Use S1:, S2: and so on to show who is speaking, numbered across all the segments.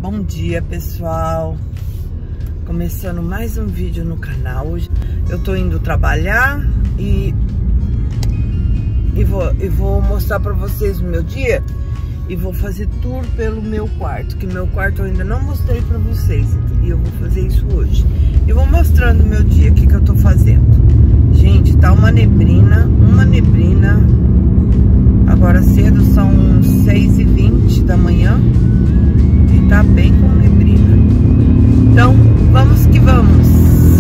S1: Bom dia, pessoal. Começando mais um vídeo no canal. Hoje eu tô indo trabalhar e vou mostrar pra vocês o meu dia. E vou fazer tour pelo meu quarto, que meu quarto eu ainda não mostrei pra vocês. E eu vou fazer isso hoje. E vou mostrando o meu dia, o que eu tô fazendo. Gente, tá uma neblina. Agora cedo são 6h20 da manhã. E tá bem com neblina. Então, vamos que vamos.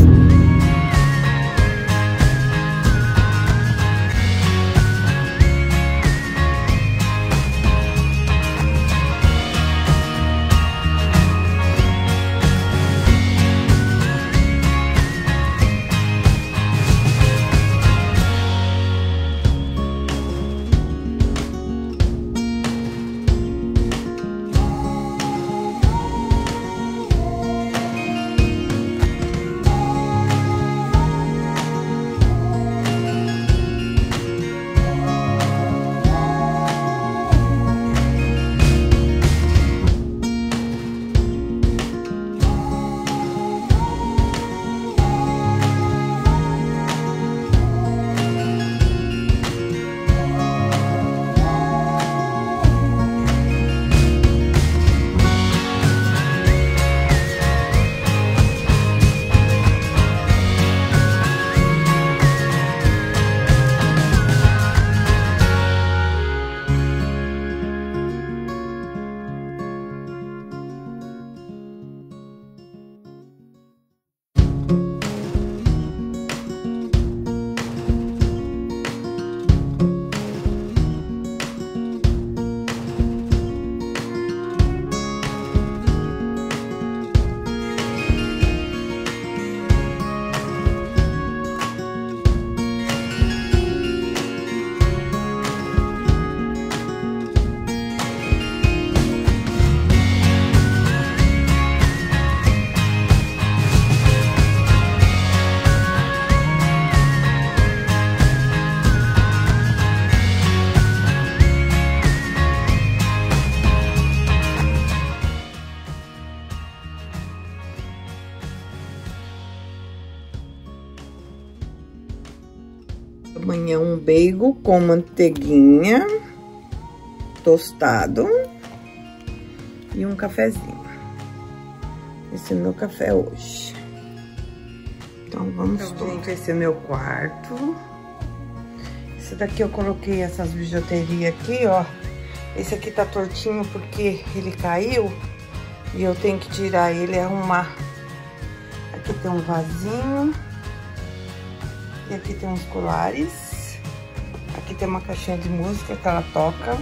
S1: Amanhã um bacon com manteiguinha, tostado e um cafezinho. Esse é o meu café hoje. Então vamos gente, esse é meu quarto. Esse daqui eu coloquei essas bijuterias aqui, ó. Esse aqui tá tortinho porque ele caiu e eu tenho que tirar ele e arrumar. Aqui tem um vasinho. E aqui tem uns colares. Aqui tem uma caixinha de música que ela toca.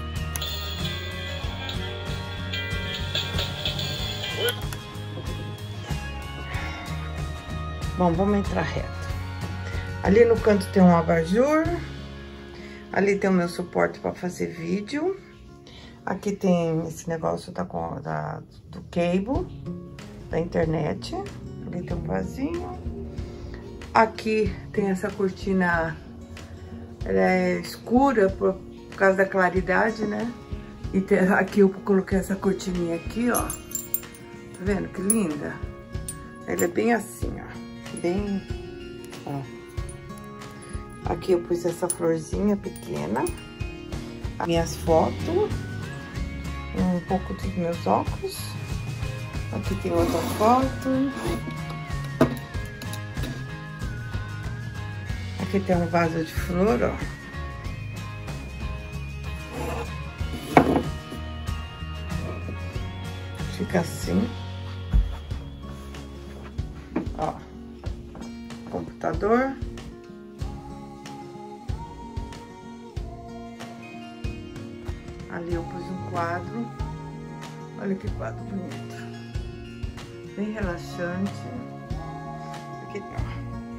S1: Bom, vamos entrar reto. Ali no canto tem um abajur. Ali tem o meu suporte para fazer vídeo. Aqui tem esse negócio do cable, da internet. Ali tem um vasinho. Aqui tem essa cortina, ela é escura por causa da claridade, né? E tem, aqui eu coloquei essa cortininha aqui, ó. Tá vendo que linda? Ela é bem assim, ó. Bem, ó. Aqui eu pus essa florzinha pequena. Minhas fotos. Um pouco dos meus óculos. Aqui tem outra foto. Aqui tem um vaso de flor, ó. Fica assim. Ó. Computador. Ali eu pus um quadro. Olha que quadro bonito. Bem relaxante. Aqui tá.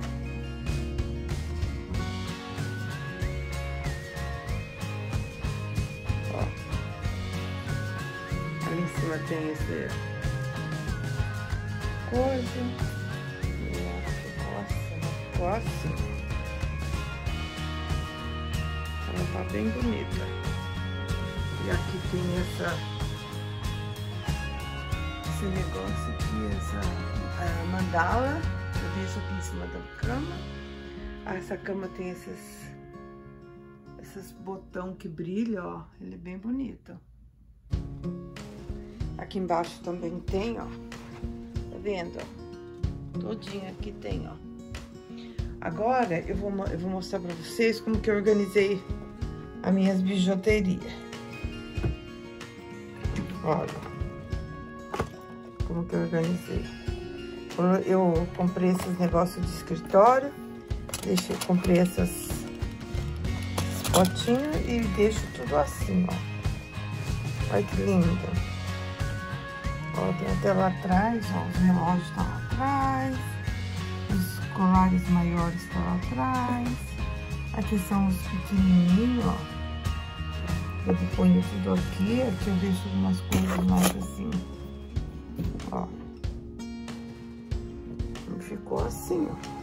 S1: Ali em cima tem esse coisa. Nossa, ela tá bem bonita. E aqui tem esse negócio aqui, essa mandala, eu deixo aqui em cima da cama. Essa cama tem esses botão que brilha, ó, ele é bem bonito. Aqui embaixo também tem, ó, tá vendo, ó, todinho aqui tem, ó. Agora eu vou mostrar pra vocês como que eu organizei as minhas bijuterias. Olha, como que eu organizei. Eu comprei esses negócios de escritório, comprei esses potinhos e deixo tudo assim, ó. Olha que lindo. Ó, tem até lá atrás, ó, os relógios estão lá atrás, os colares maiores estão lá atrás. Aqui são os pequenininhos, ó. Eu ponho tudo aqui eu deixo umas coisas mais assim, ó. Ficou assim, ó.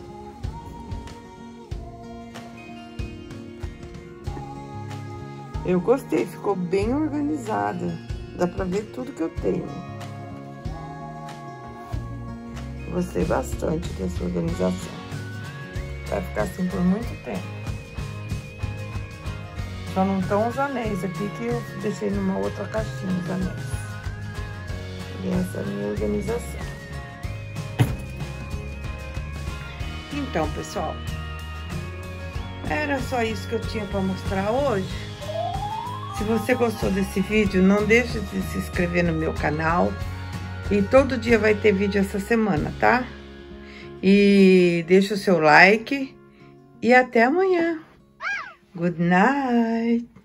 S1: Eu gostei, ficou bem organizada. Dá pra ver tudo que eu tenho. Gostei bastante dessa organização. Vai ficar assim por muito tempo. Só não estão os anéis aqui que eu deixei numa outra caixinha os anéis. E essa é a minha organização. Então, pessoal, era só isso que eu tinha para mostrar hoje. Se você gostou desse vídeo, não deixe de se inscrever no meu canal. E todo dia vai ter vídeo essa semana, tá? E deixa o seu like. E até amanhã. Good night.